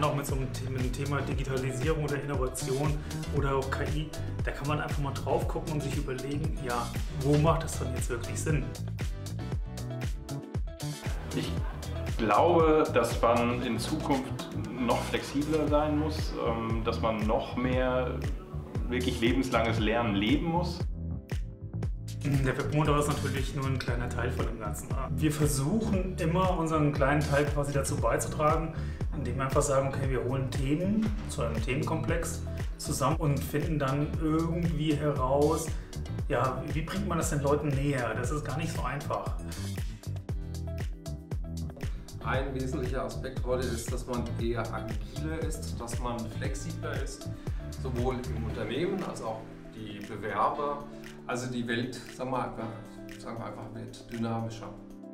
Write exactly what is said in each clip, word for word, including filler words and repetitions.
auch mit so einem Thema, mit dem Thema Digitalisierung oder Innovation oder auch K I, da kann man einfach mal drauf gucken und sich überlegen, ja, wo macht das dann jetzt wirklich Sinn? Ich glaube, dass man in Zukunft noch flexibler sein muss, dass man noch mehr wirklich lebenslanges Lernen leben muss. Der Webmotor ist natürlich nur ein kleiner Teil von dem Ganzen. Wir versuchen immer, unseren kleinen Teil quasi dazu beizutragen, indem wir einfach sagen, okay, wir holen Themen zu einem Themenkomplex zusammen und finden dann irgendwie heraus, ja, wie bringt man das den Leuten näher? Das ist gar nicht so einfach. Ein wesentlicher Aspekt heute ist, dass man eher agiler ist, dass man flexibler ist, sowohl im Unternehmen als auch die Bewerber. Also die Welt, sagen wir einfach, sagen wir einfach, wird dynamischer.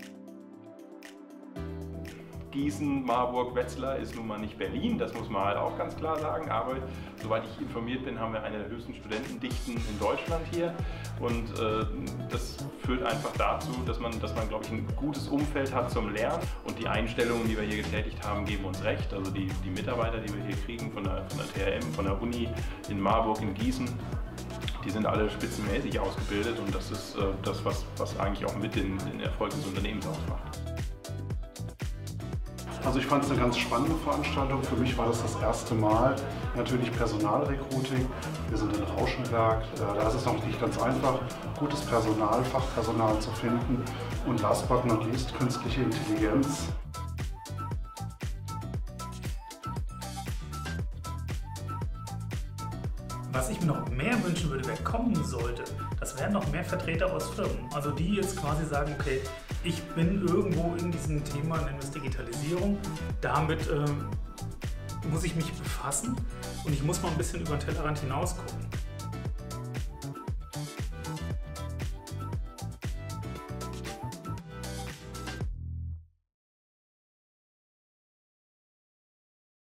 Gießen, Marburg, Wetzlar ist nun mal nicht Berlin, das muss man halt auch ganz klar sagen, aber soweit ich informiert bin, haben wir eine der höchsten Studentendichten in Deutschland hier und äh, das führt einfach dazu, dass man, dass man glaube ich, ein gutes Umfeld hat zum Lernen und die Einstellungen, die wir hier getätigt haben, geben uns recht. Also die, die Mitarbeiter, die wir hier kriegen von der, von der T H M, von der Uni in Marburg, in Gießen, die sind alle spitzenmäßig ausgebildet und das ist äh, das, was, was eigentlich auch mit den, den Erfolg des Unternehmens ausmacht. Also ich fand es eine ganz spannende Veranstaltung. Für mich war das das erste Mal. Natürlich Personalrecruiting. Wir sind in Rauschenberg. Da ist es noch nicht ganz einfach, gutes Personal, Fachpersonal zu finden. Und last but not least künstliche Intelligenz. Was ich mir noch mehr wünschen würde, wer kommen sollte, das wären noch mehr Vertreter aus Firmen. Also die jetzt quasi sagen, okay, ich bin irgendwo in diesem Thema, nennen wir es Digitalisierung, damit ähm, muss ich mich befassen und ich muss mal ein bisschen über den Tellerrand hinaus gucken.